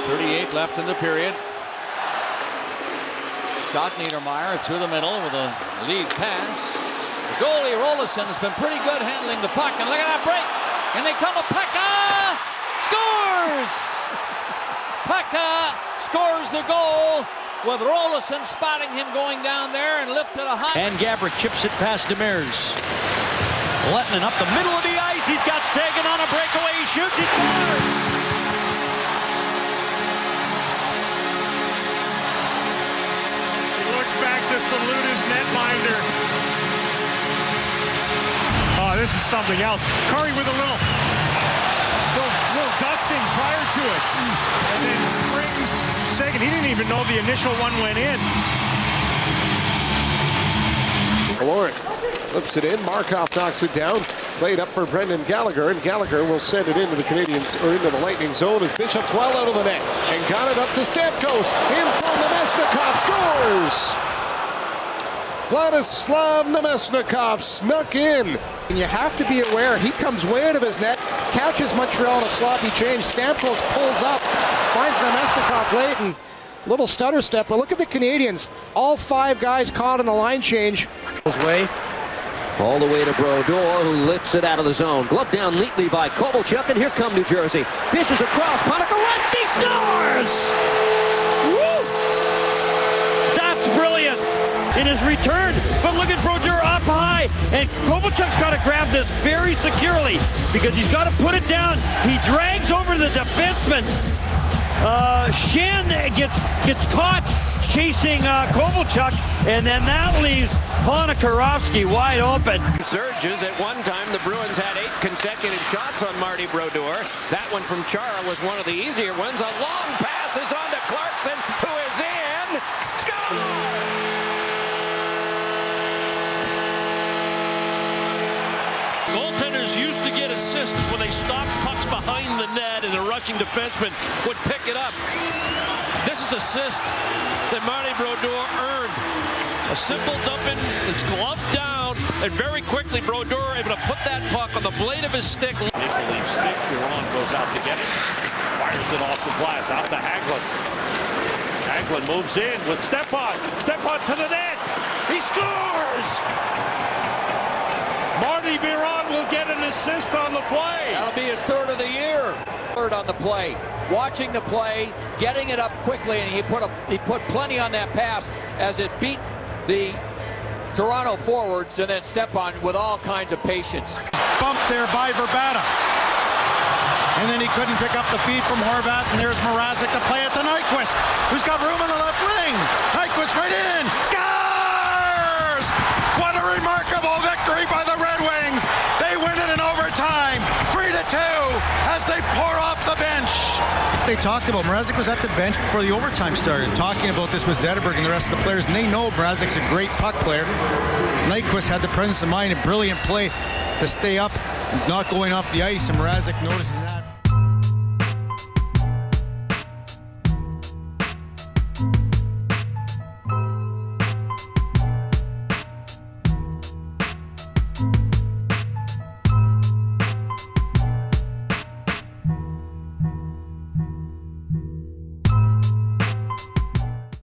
38 left in the period. Scott Niedermayer through the middle with a lead pass. The goalie Rolison has been pretty good handling the puck, and look at that break. And they come a Pekka scores. Pekka scores the goal with Rolison spotting him going down there and lifted a high. And Gabrick chips it past Demers. Lettman up the middle of the ice. He's got Sagan on a breakaway. He shoots. He scores. Back to salute his netminder. Oh, this is something else. Curry with a little dusting prior to it. And then springs second. He didn't even know the initial one went in. Lauren lifts it in. Markov knocks it down. Played up for Brendan Gallagher, and Gallagher will send it into the Canadians, or into the Lightning zone as Bishop's well out of the net. And got it up to Stamkos. In from Nemesnikov. Scores! Vladislav Nemesnikov snuck in. And you have to be aware, he comes way out of his net, catches Montreal in a sloppy change. Stamkos pulls up, finds Nemesnikov late, and little stutter step. But look at the Canadians. All 5 guys caught in the line change. Way. All the way to Brodeur, who lifts it out of the zone. Glove down neatly by Kovalchuk, and here come New Jersey. Dishes across, Ponikarovsky scores! Woo! That's brilliant in his return, but look at Brodeur up high, and Kovalchuk's got to grab this very securely because he's got to put it down. He drags over the defenseman. Shen gets caught chasing Kovalchuk, and then that leaves Ponikarovsky wide open. Surges. At one time, the Bruins had 8 consecutive shots on Marty Brodeur. That one from Chara was one of the easier ones. A long pass is on to Clarkson, who is in. Score! Goaltenders used to get assists when they stopped pucks behind the net and the rushing defenseman would pick it up. This is assist that Marty Brodeur earned. A simple dump in, it's gloved down, and very quickly Brodeur able to put that puck on the blade of his stick. Maple Leaf stick, Huron goes out to get it. Fires it off the glass, out to Hagelin. Hagelin moves in with Stepan. Stepan to the net. He scores! Marty Biron will get an assist on the play. That'll be his 3rd of the year. 3rd on the play. Watching the play, getting it up quickly, and he put plenty on that pass as it beat the Toronto forwards, and then Stepan with all kinds of patience. Bumped there by Verbata. And then he couldn't pick up the feed from Horvat, and there's Mrazek to play it to Nyquist, who's got room in the left wing. Nyquist right in. Scores! What a remarkable victory by the Red Wings. They win it in overtime, 3-2, as they pour off the bench. They talked about Mrazek was at the bench before the overtime started, talking about this with Zetterberg and the rest of the players, and they know Mrazek's a great puck player. Nyquist had the presence of mind, a brilliant play to stay up, not going off the ice, and Mrazek notices that.